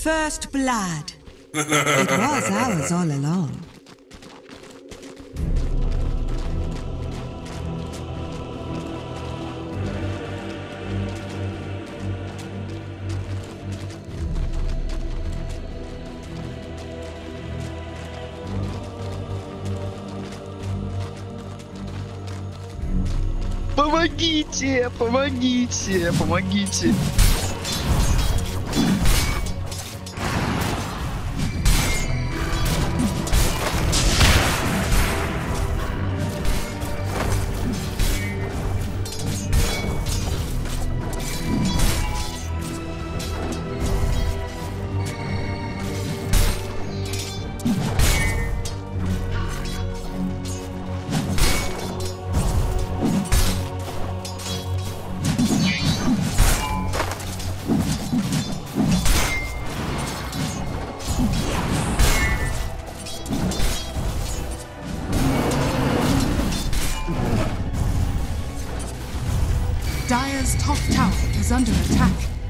First blood. It was ours all along. Помогите! Помогите! Помогите! Dire's top tower is under attack.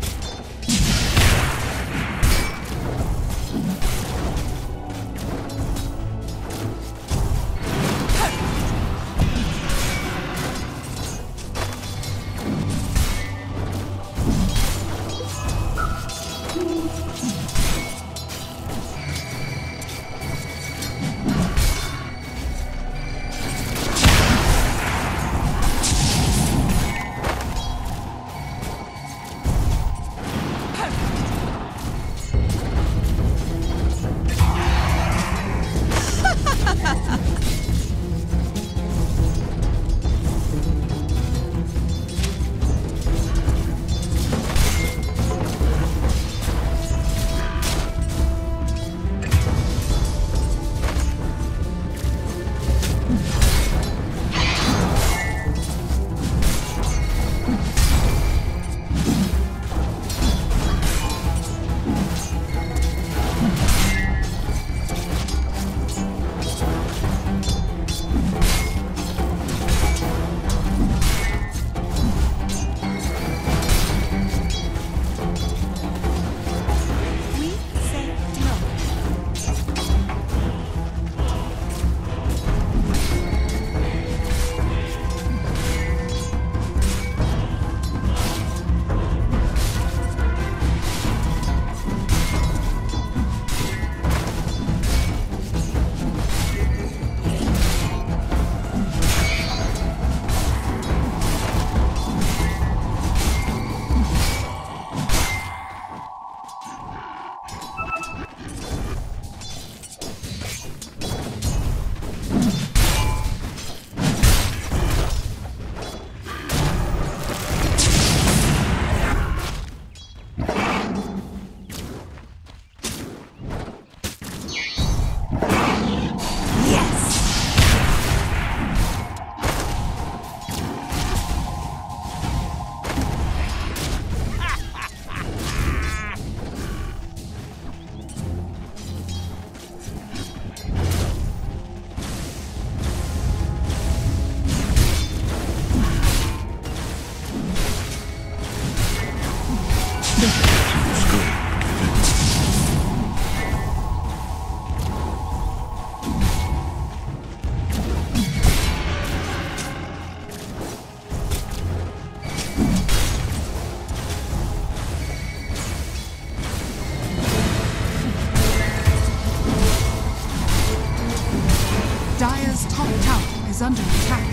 Dire's top tower is under attack.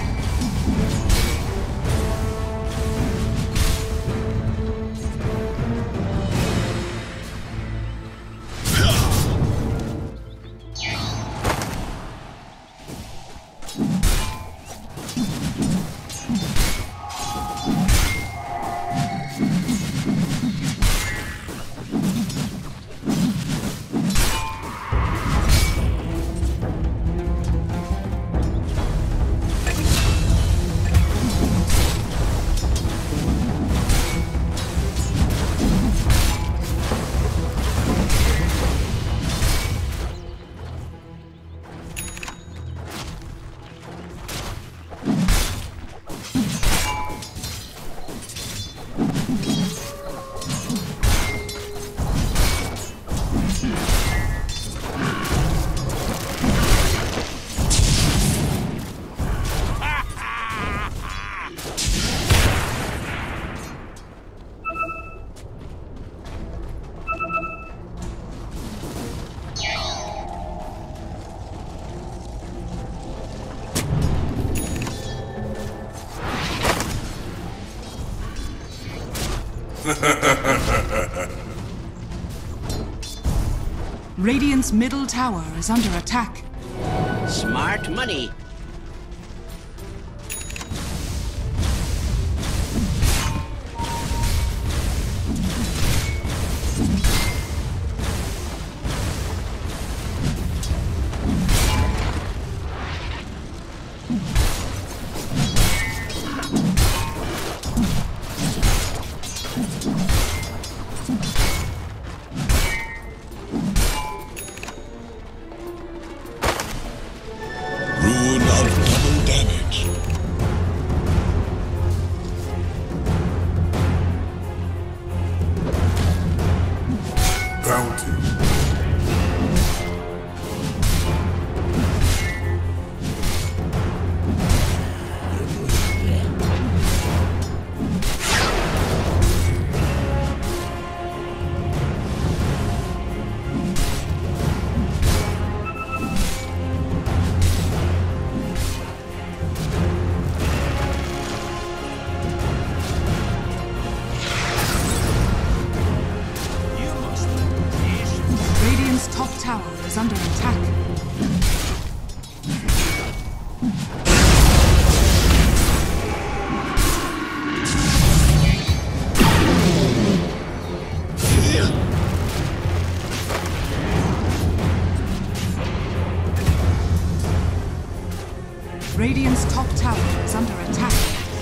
Radiant's middle tower is under attack. Smart money. Rune of double damage. Bounty. Radiant's top tower is under attack. Radiant's top tower is under attack.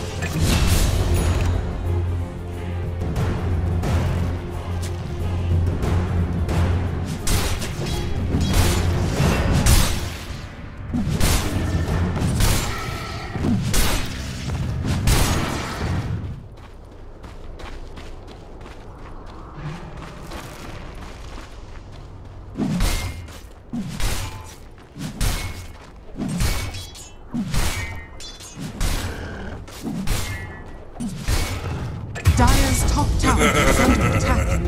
Dire's top tower is under attack.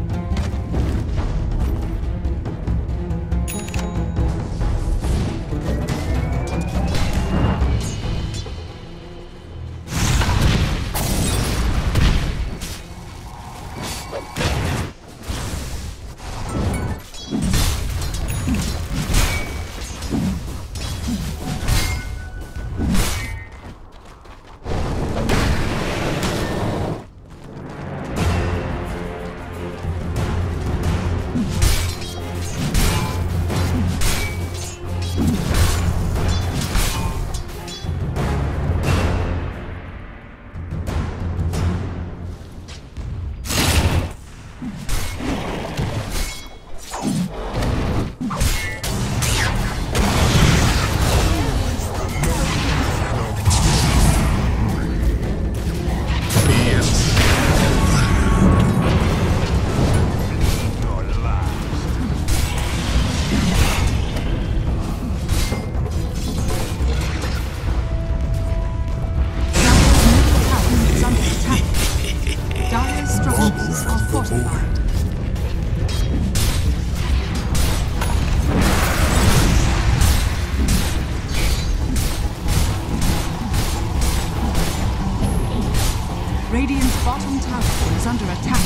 Radiant's bottom tower is under attack.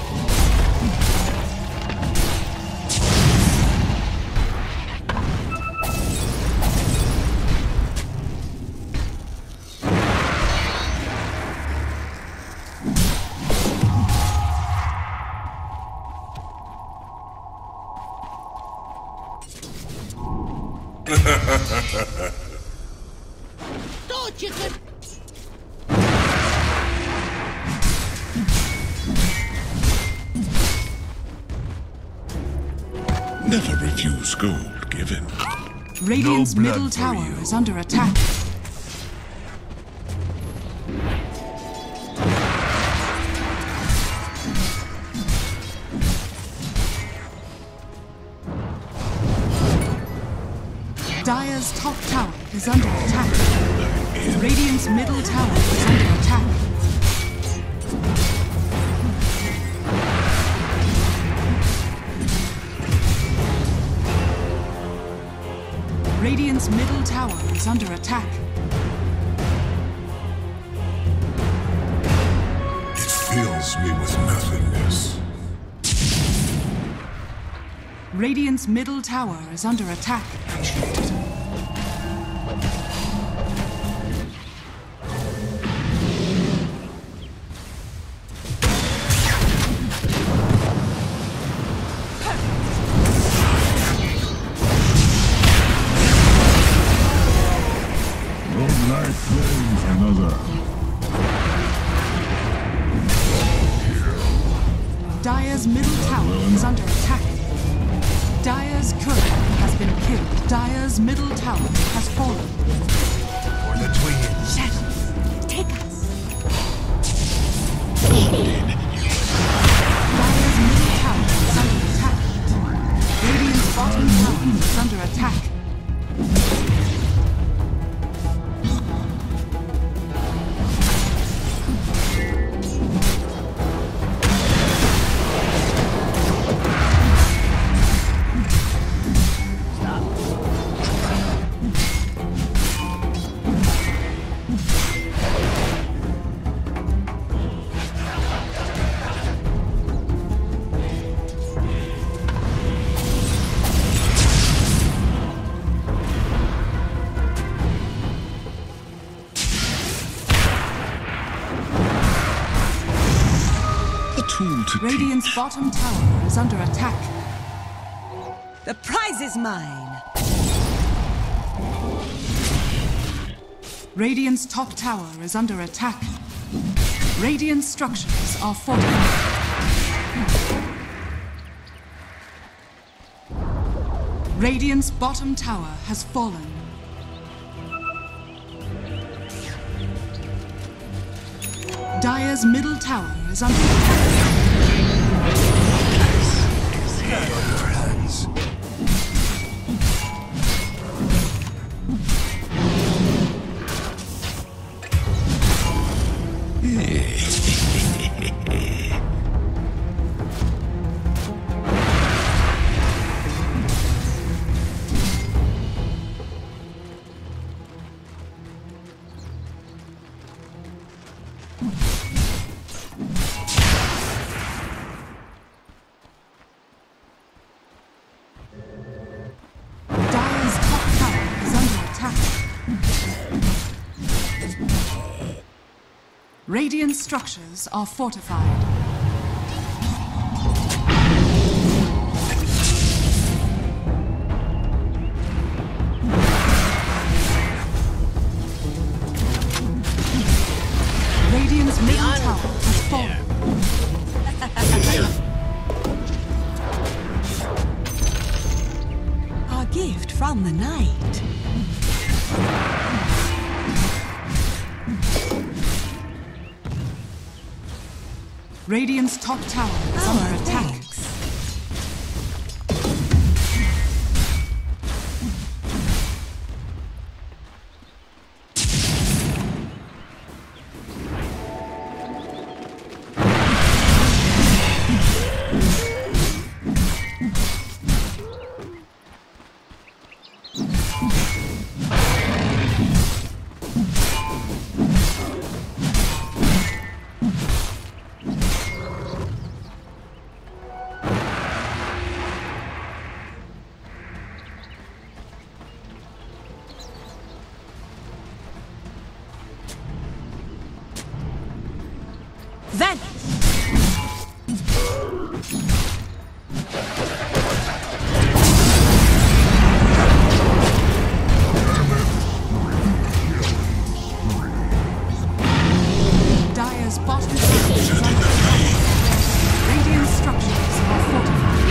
Thought you could. Never refuse gold given. Radiant's No blood middle for tower you. is under attack. Dire's top tower is under attack. Radiant's middle tower is under attack. Radiant's middle tower is under attack. It fills me with Radiant's middle tower is under attack. One life claims another. Dire's middle tower is under attack. Dire's courier has been killed. Dire's middle tower has fallen. For the twins. Shadows, take us. Dire's middle tower is under attack. Radiant's bottom tower is under attack. A tool to Radiant's bottom tower is under attack. The prize is mine. Radiant's top tower is under attack. Radiant structures are fortified. Radiant's bottom tower has fallen. Dire's middle tower is under attack. Your hands. Dire's top tower is under attack. Radiant structures are fortified. Radiant's middle tower has fallen. Our gift from the night. Radiant's top tower is Our under attack. thanks. Vanish! Dire's bottom tower is under attack. Radiant structures are fortified.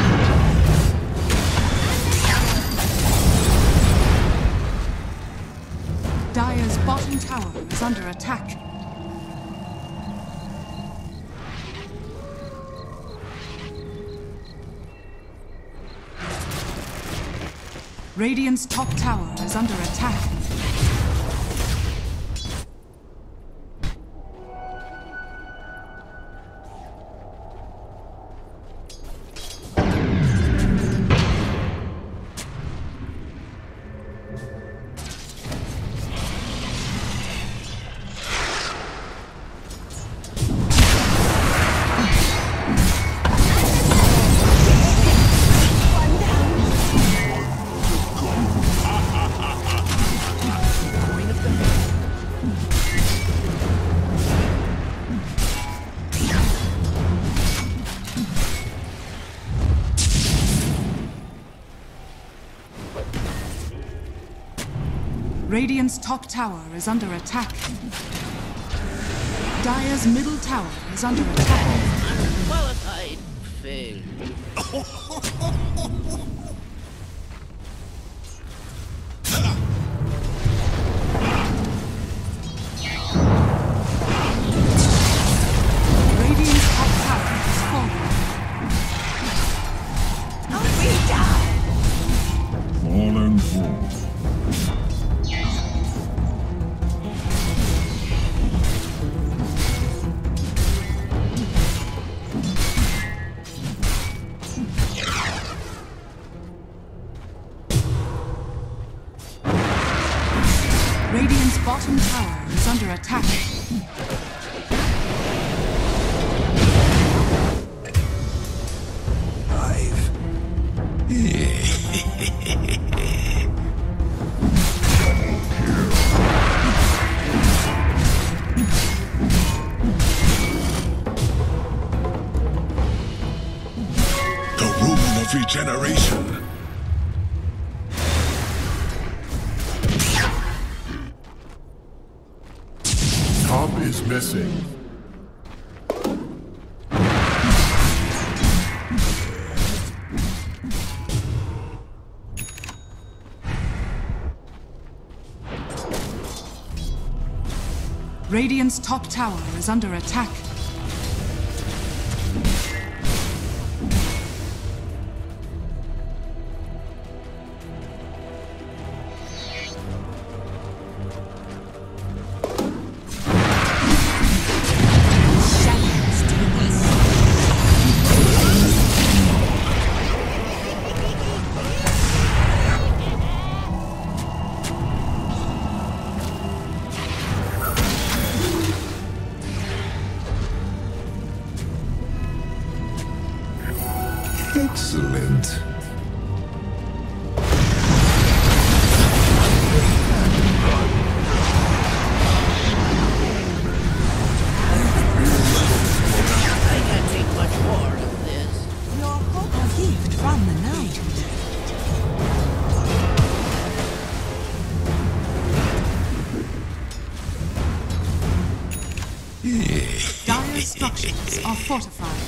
Dire's bottom tower is under attack. Radiant's top tower is under attack. Radiant's top tower is under attack. Dire's middle tower is under attack. Unqualified fail. Radiant's top tower has fallen. Fallen fool. Radiant's bottom tower is under attack. The rune of regeneration. Top is missing. Radiant's top tower is under attack. Excellent. I can't take much more of this. Your hope a gift from the night. Dire's structures are fortified.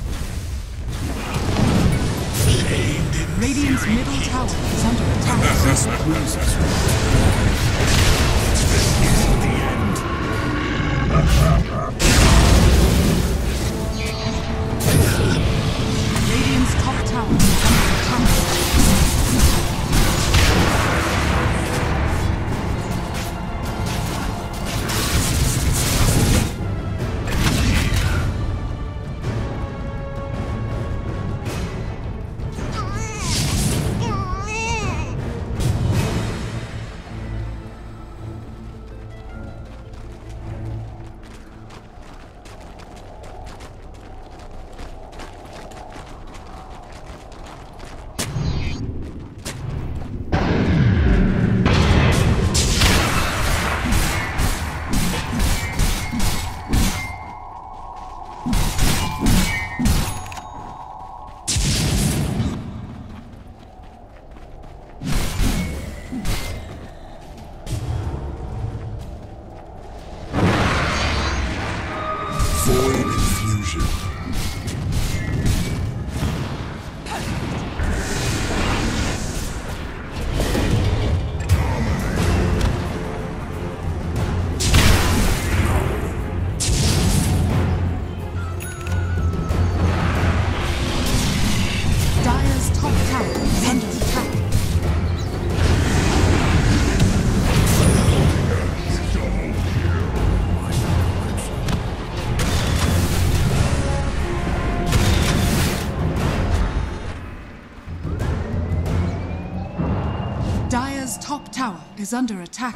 Radiant's middle tower is under attack. Radiant's top tower is under attack. Void infusion. Dire's top tower is under attack. Dire's top tower is under attack.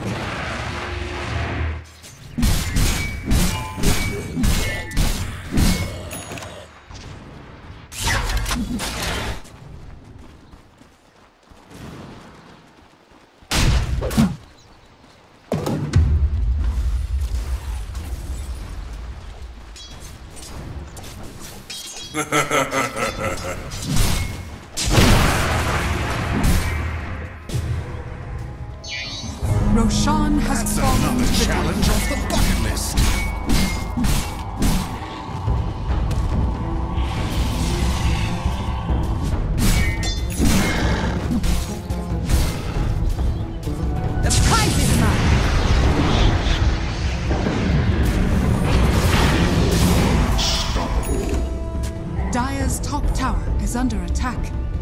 Roshan has That's fallen another to the challenge off the bucket list. The prize is mine. Dire's top tower is under attack.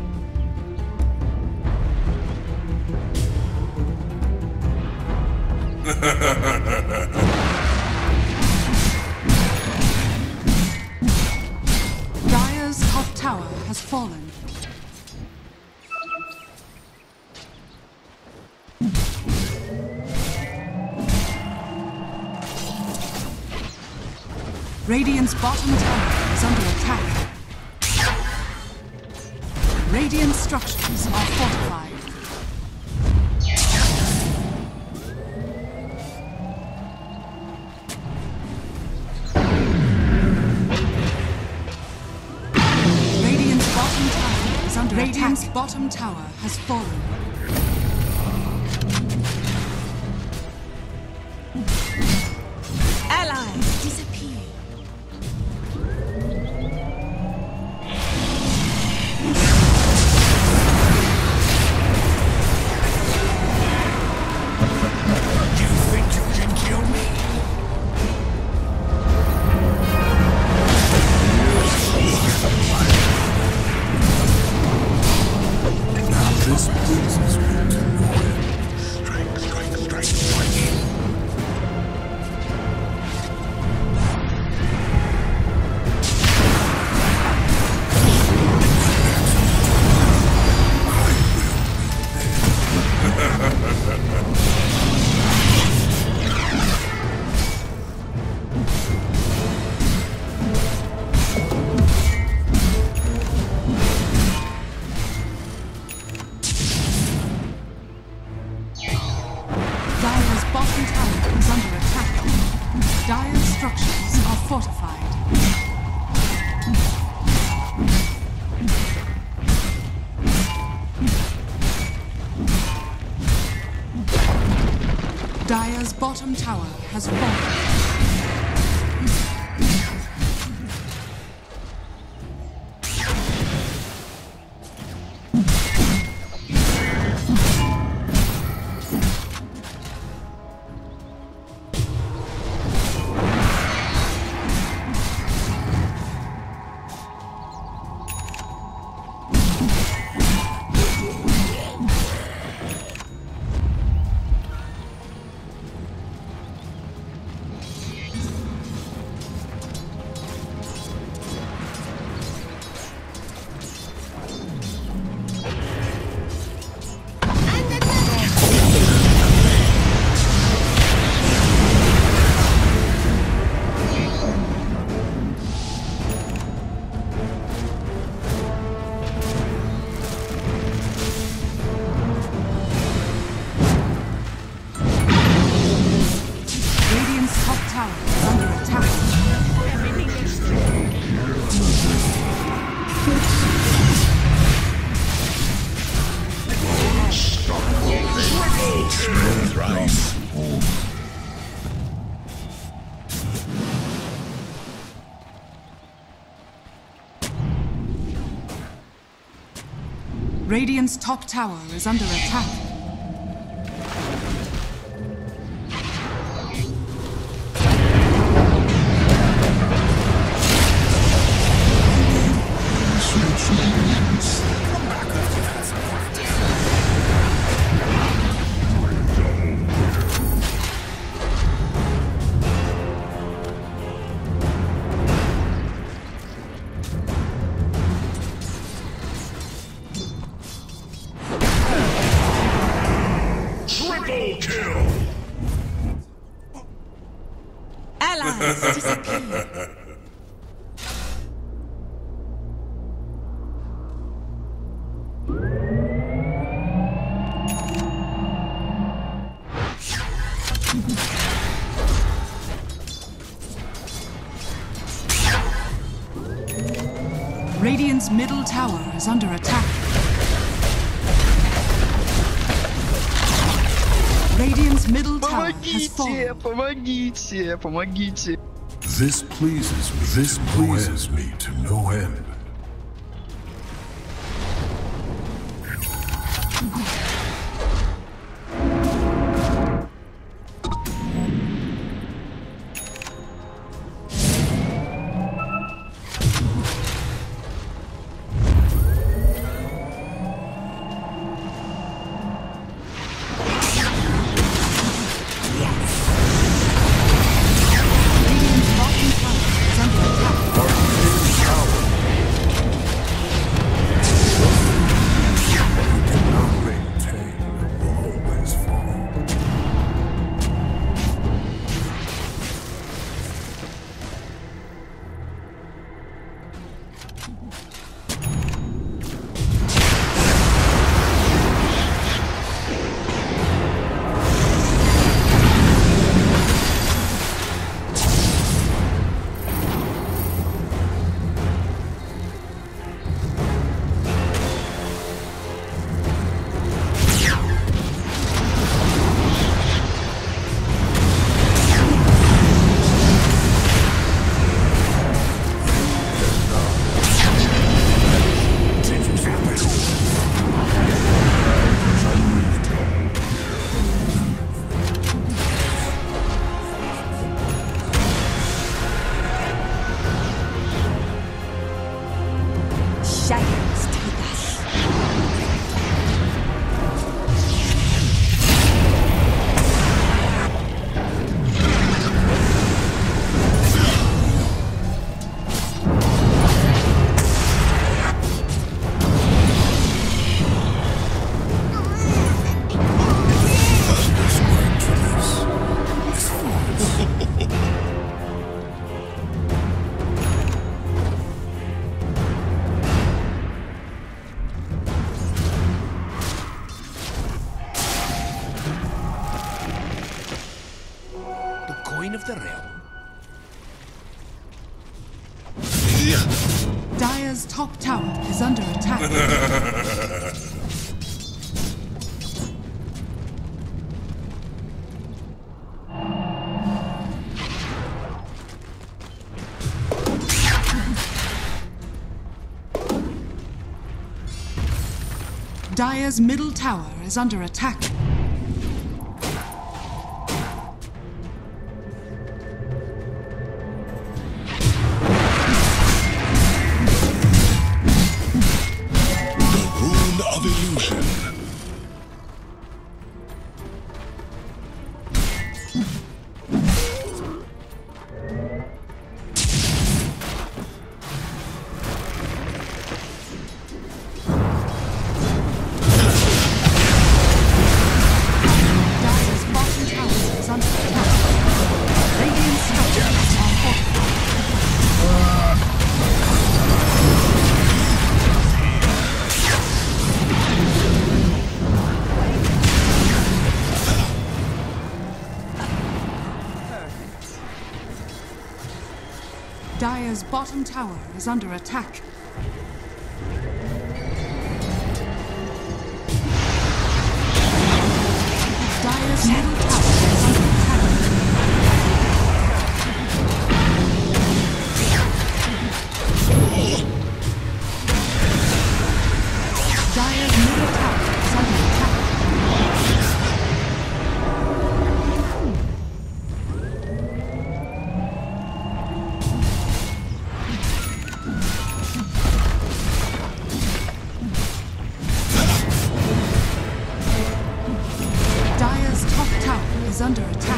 Dire's top tower has fallen. Radiant's bottom tower is under attack. Radiant structures are fortified. Radiant's bottom tower is under attack. Radiant's bottom tower has fallen. Allies disappear. You think you can kill me? Now this brings me to Noel. Strike, strike, strike, strike. Dire's bottom tower is under attack. Dire's structures are fortified. Dire's bottom tower has fallen. Radiant's top tower is under attack. Radiant's top tower is under attack. Triple kill! Allies disappear. Radiant's middle tower is under attack. Radiant's middle tower has Помогите, fallen. помогите, помогите. This pleases me to no end. Radiant's bottom tower is under attack. Cannot maintain will always fall. Shadows take us. The coin of the realm. Dire's top tower is under attack. Dire's middle tower is under attack. The rune of illusion. Dire's bottom tower is under attack. Radiant structures are fortified. Dire's bottom tower is under attack. Dire's middle tower is under attack. Dire's middle tower is under attack. Dire's top tower is under attack.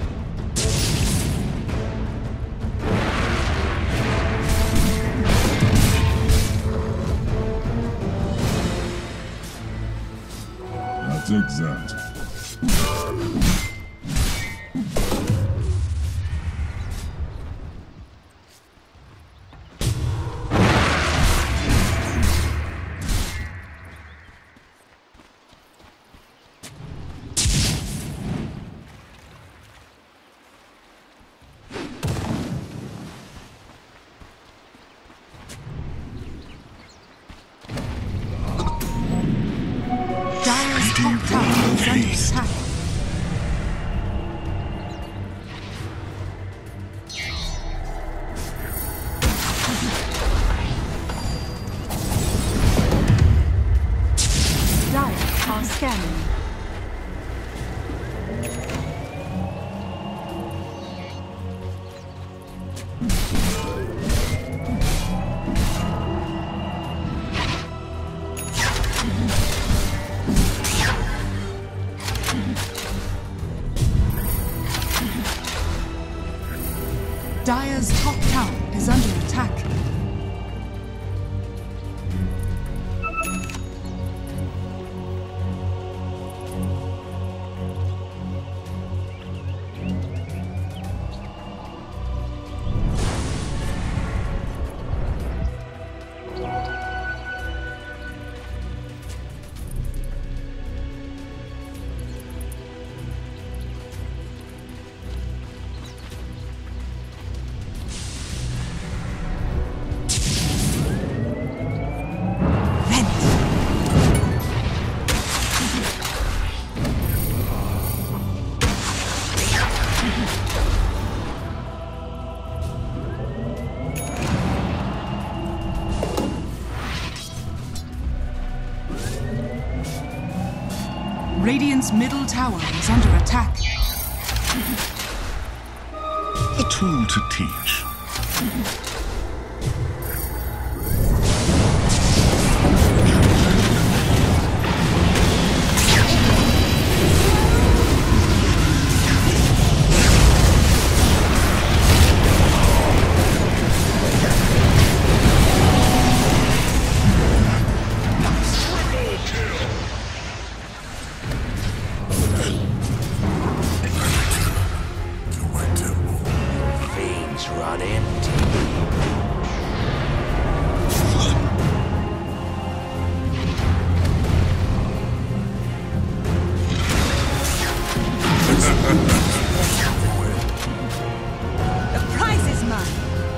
I'll take that. Dire's top tower is under attack. scanning. Dire's top tower is under attack. Radiant's middle tower is under attack. A tool to teach. Run empty. The prize is mine.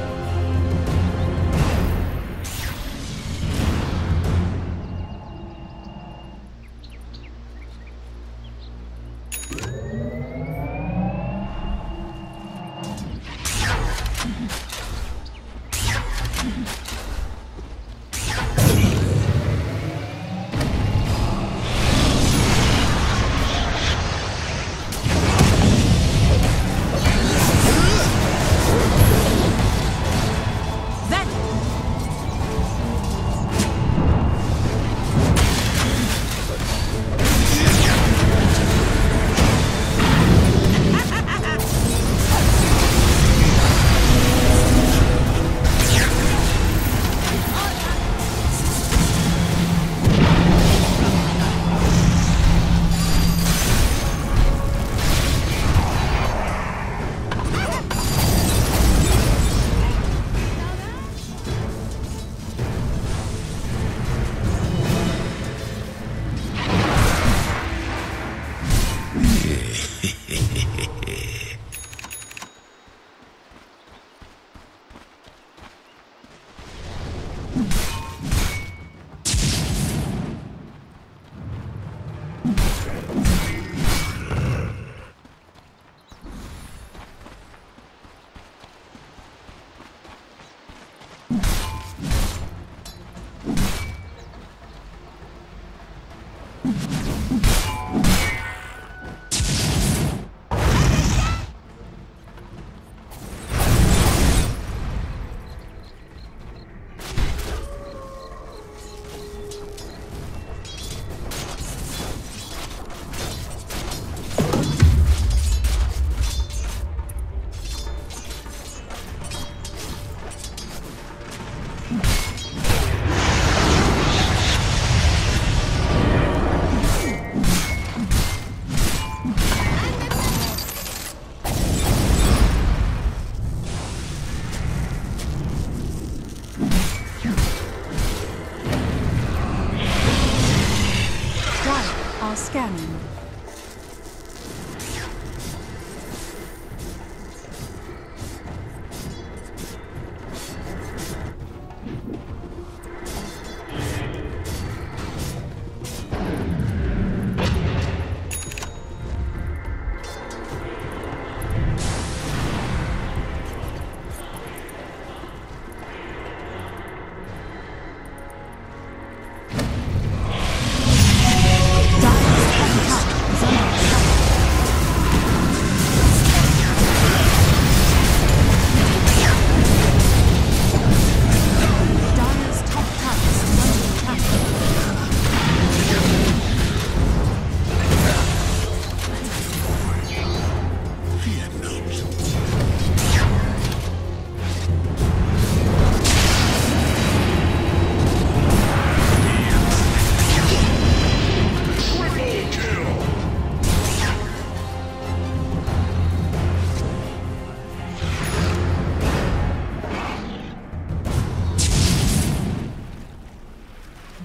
Scanning. Dire's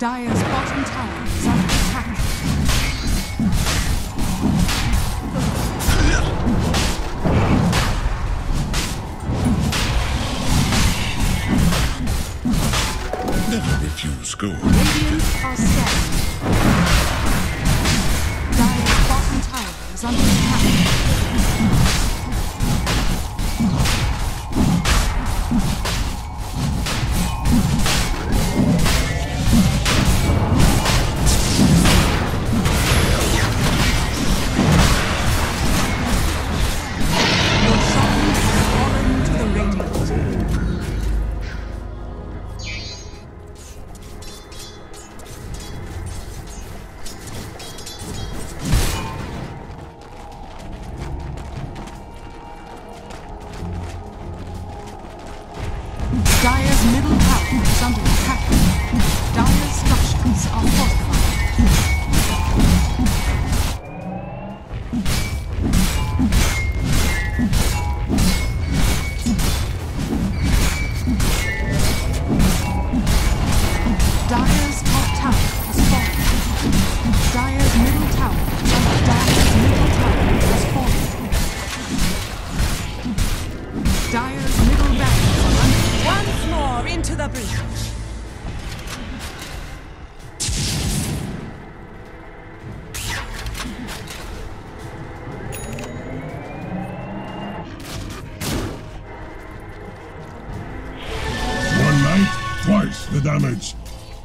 Dire's bottom tower is under attack. Never refuse gold. Radiant are scared. Dire's bottom tower is under attack. Your shrine has fallen to the Radiant. Dire's middle tower is under attack. Dire's structures are fortified. Dire's top tower has fallen. Dire's middle tower is under Dire's middle tower has fallen. Dire's middle barracks are under Once more into the breach. One night, twice the damage.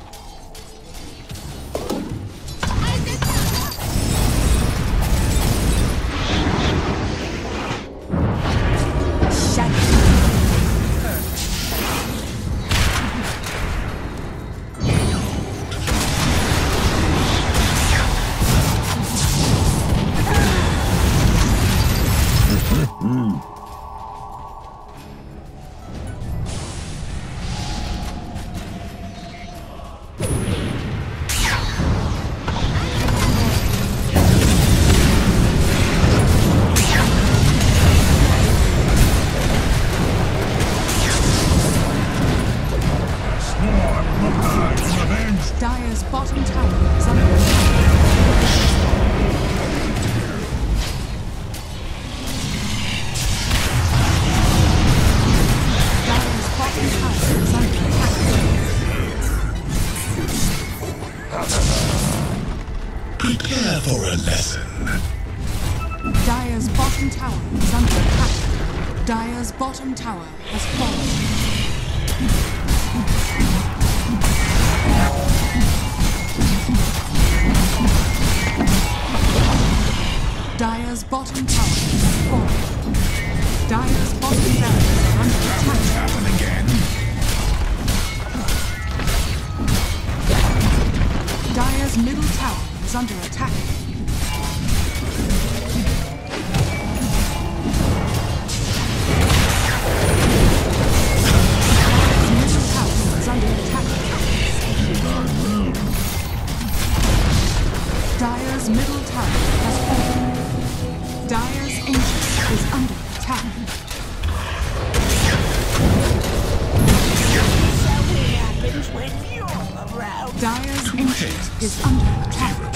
Dire's bottom tower is under attack. Dire's bottom tower is under attack. Prepare for a lesson. Dire's bottom tower is under attack. Dire's bottom tower has fallen. Dire's bottom tower has fallen. Dire's bottom barracks are under attack. Happen again. Dire's middle tower is under attack. Dire's middle tower is under attack. Dire's middle tower has fallen. Dire's ancient is under attack. Something happens when you're around. Dire's ancient is under attack.